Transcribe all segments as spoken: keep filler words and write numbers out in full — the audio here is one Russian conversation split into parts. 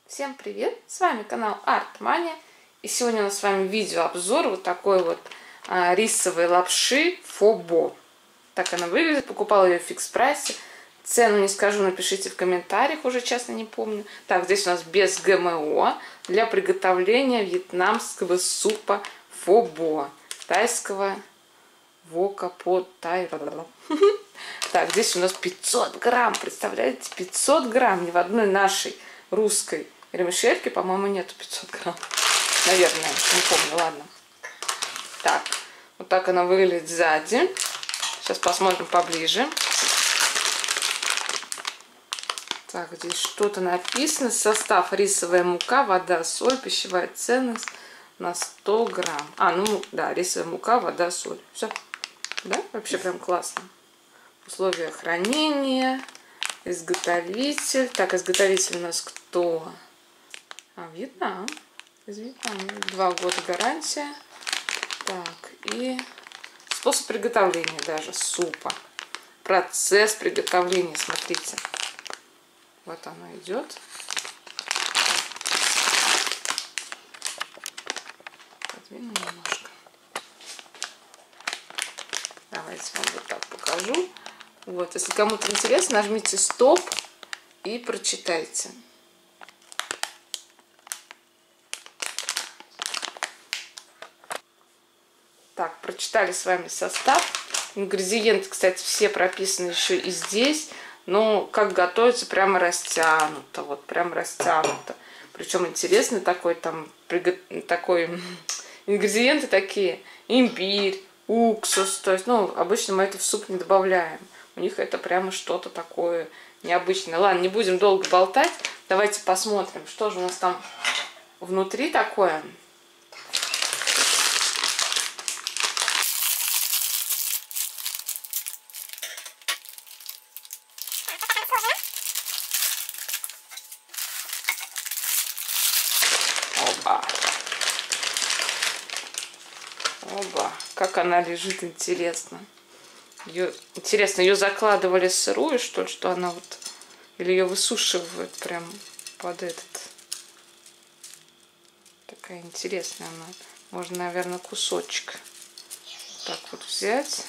Всем привет! С вами канал Артмания. И сегодня у нас с вами видеообзор вот такой вот а, рисовой лапши Фобо. Так она выглядит. Покупала ее в фикс прайсе. Цену не скажу, напишите в комментариях, уже честно не помню. Так, здесь у нас без ГМО для приготовления вьетнамского супа Фобо. Тайского вока по тай. Так, здесь у нас пятьсот грамм. Представляете, пятьсот грамм. Ни в одной нашей русской вермишельке, по-моему, нету пятьсот грамм. Наверное, не помню, ладно. Так, вот так она выглядит сзади. Сейчас посмотрим поближе. Так, здесь что-то написано. Состав: рисовая мука, вода, соль, пищевая ценность на сто грамм. А, ну да, рисовая мука, вода, соль. Все. Да? Вообще прям классно. Условия хранения. Изготовитель. Так, изготовитель у нас кто? А, Вьетнам. Из Вьетнама. Два года гарантия. Так, и способ приготовления даже супа. Процесс приготовления, смотрите. Вот оно идет. Подвину немножко. Давайте вам вот так покажу. Вот, если кому-то интересно, нажмите стоп и прочитайте. Так, прочитали с вами состав. Ингредиенты, кстати, все прописаны еще и здесь. Но как готовится, прямо растянуто. Вот, прям растянуто. Причем интересный такой там, такой, ингредиенты такие. Имбирь, уксус. То есть, ну, обычно мы это в суп не добавляем. У них это прямо что-то такое необычное. Ладно, не будем долго болтать. Давайте посмотрим, что же у нас там внутри такое. Оба. Оба. Как она лежит, интересно. Ее, интересно, ее закладывали сырую, что ли, что она вот... Или ее высушивают прям под этот... Такая интересная она. Можно, наверное, кусочек так вот взять.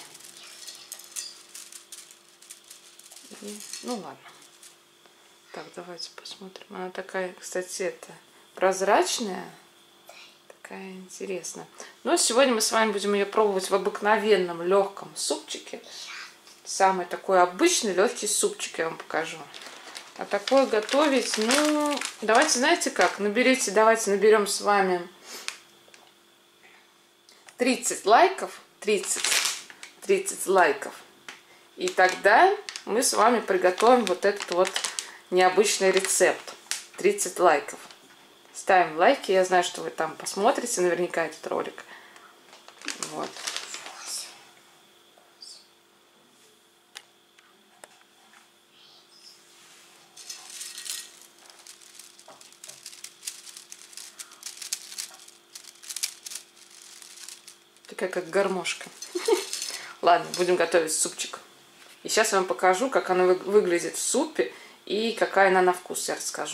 И, ну ладно. Так, давайте посмотрим. Она такая, кстати, это прозрачная. Такая интересная. Но сегодня мы с вами будем ее пробовать в обыкновенном легком супчике. Самый такой обычный легкий супчик я вам покажу. А такое готовить, ну, давайте, знаете как, наберите, давайте наберем с вами тридцать лайков, тридцать, тридцать лайков. И тогда мы с вами приготовим вот этот вот необычный рецепт. тридцать лайков. Ставим лайки, я знаю, что вы там посмотрите наверняка этот ролик. Вот. Такая как гармошка. Ладно, будем готовить супчик. И сейчас я вам покажу, как она выглядит в супе и какая она на вкус, я расскажу.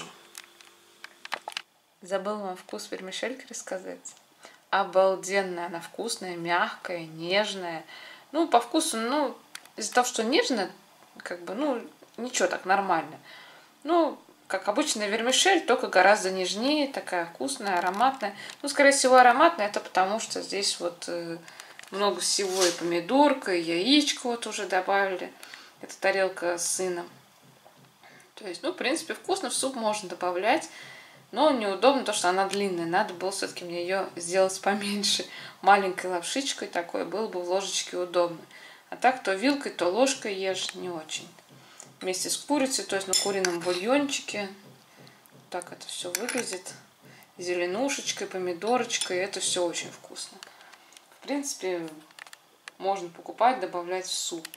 Забыла вам вкус вермишельки рассказать. Обалденная она, вкусная, мягкая, нежная. Ну, по вкусу, ну, из-за того, что нежная, как бы, ну, ничего, так нормально. Ну, как обычная вермишель, только гораздо нежнее, такая вкусная, ароматная. Ну, скорее всего, ароматная, это потому что здесь вот э, много всего, и помидорка, и яичко вот уже добавили. Это тарелка с сыном. То есть, ну, в принципе, вкусно, в суп можно добавлять. Но неудобно то, что она длинная. Надо было все-таки мне ее сделать поменьше. Маленькой лапшичкой такой было бы в ложечке удобно. А так то вилкой, то ложкой ешь не очень. Вместе с курицей, то есть на курином бульончике. Так это все выглядит. Зеленушечкой, помидорочкой. Это все очень вкусно. В принципе, можно покупать, добавлять в суп.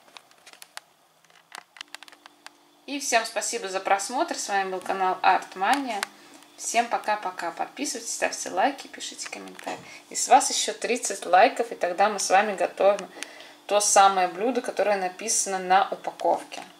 И всем спасибо за просмотр. С вами был канал Артмания. Всем пока-пока. Подписывайтесь, ставьте лайки, пишите комментарии. И с вас еще тридцать лайков, и тогда мы с вами готовим то самое блюдо, которое написано на упаковке.